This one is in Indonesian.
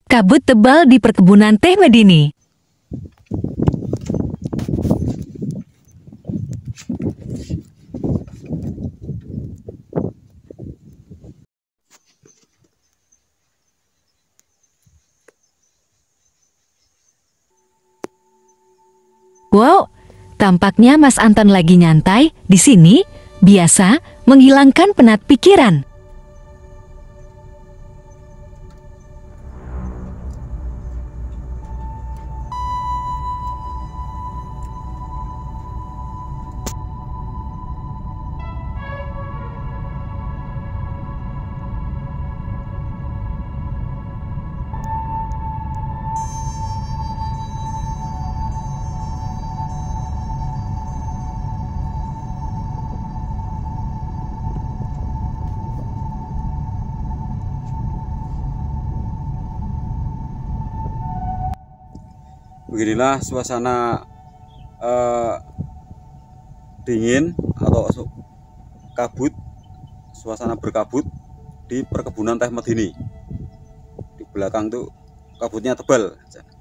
kabut tebal di perkebunan teh Medini. Wow, tampaknya Mas Anton lagi nyantai di sini, biasa menghilangkan penat pikiran. Beginilah suasana dingin atau kabut, suasana berkabut di perkebunan teh Medini. Di belakang tuh kabutnya tebal.